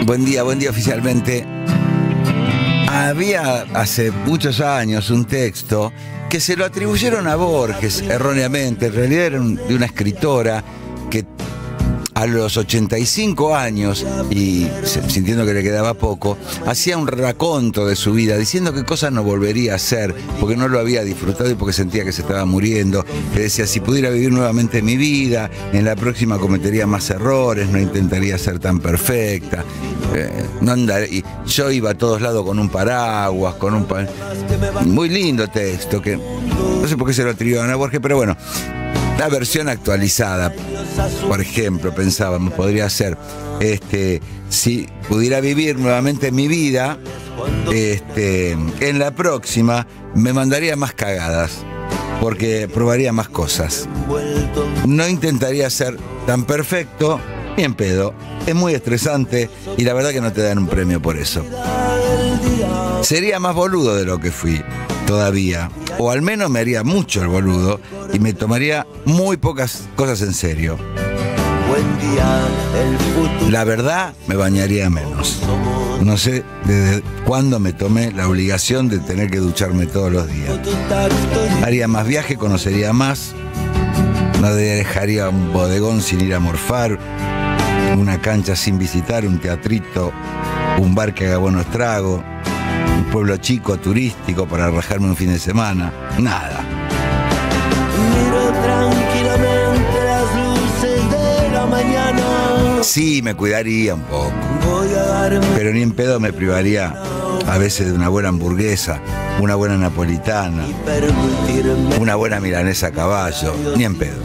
Buen día oficialmente. Había hace muchos años un texto que se lo atribuyeron a Borges erróneamente. En realidad era de una escritora que a los 85 años, y sintiendo que le quedaba poco, hacía un raconto de su vida, diciendo qué cosas no volvería a hacer, porque no lo había disfrutado y porque sentía que se estaba muriendo. Que decía, si pudiera vivir nuevamente mi vida, en la próxima cometería más errores, no intentaría ser tan perfecta. No y yo iba a todos lados con un paraguas, muy lindo texto, que no sé por qué se lo atribuyeron a Borges, pero bueno. La versión actualizada, por ejemplo, pensábamos, podría ser, si pudiera vivir nuevamente mi vida, en la próxima me mandaría más cagadas, porque probaría más cosas. No intentaría ser tan perfecto, ni en pedo. Es muy estresante y la verdad que no te dan un premio por eso. Sería más boludo de lo que fui todavía, o al menos me haría mucho el boludo y me tomaría muy pocas cosas en serio. La verdad, me bañaría menos. No sé desde cuándo me tomé la obligación de tener que ducharme todos los días. Haría más viaje, conocería más. No dejaría un bodegón sin ir a morfar, una cancha sin visitar, un teatrito, un bar que haga buenos tragos, un pueblo chico, turístico, para rajarme un fin de semana. Nada. Miro tranquilamente las luces de la mañana. Sí, me cuidaría un poco, pero ni en pedo me privaría a veces de una buena hamburguesa, una buena napolitana, una buena milanesa a caballo, ni en pedo.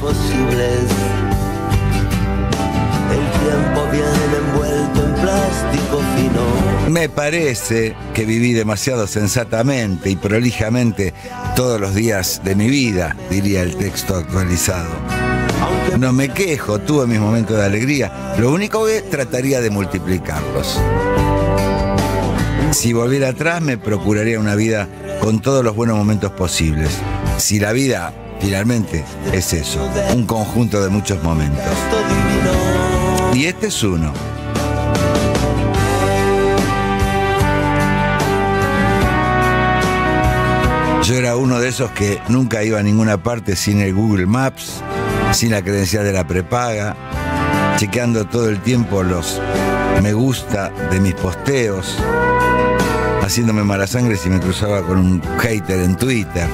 El tiempo viene envuelto en plástico fino. Me parece que viví demasiado sensatamente y prolijamente todos los días de mi vida, diría el texto actualizado. No me quejo, tuve mis momentos de alegría, lo único que trataría de multiplicarlos. Si volviera atrás, me procuraría una vida con todos los buenos momentos posibles. Si la vida finalmente es eso, un conjunto de muchos momentos. Y este es uno. Yo era uno de esos que nunca iba a ninguna parte sin el Google Maps, sin la credencial de la prepaga, chequeando todo el tiempo los me gusta de mis posteos, haciéndome mala sangre si me cruzaba con un hater en Twitter.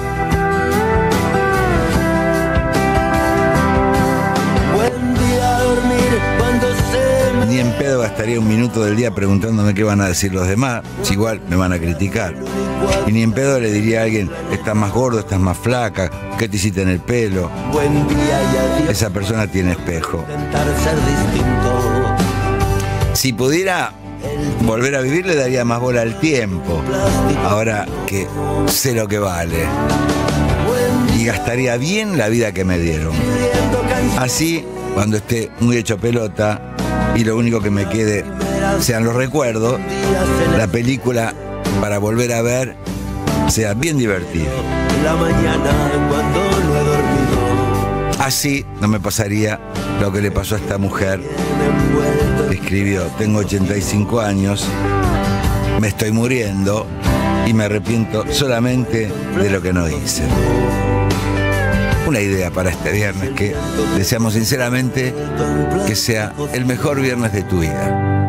Ni en pedo gastaría un minuto del día preguntándome qué van a decir los demás, si igual me van a criticar. Y ni en pedo le diría a alguien, estás más gordo, estás más flaca, ¿qué te hiciste en el pelo? Esa persona tiene espejo. Si pudiera volver a vivir, le daría más bola al tiempo, ahora que sé lo que vale. Y gastaría bien la vida que me dieron. Así, cuando esté muy hecho pelota y lo único que me quede sean los recuerdos, la película para volver a ver sea bien divertida. Así no me pasaría lo que le pasó a esta mujer. Escribió, tengo 85 años, me estoy muriendo y me arrepiento solamente de lo que no hice. Una idea para este viernes que deseamos sinceramente que sea el mejor viernes de tu vida.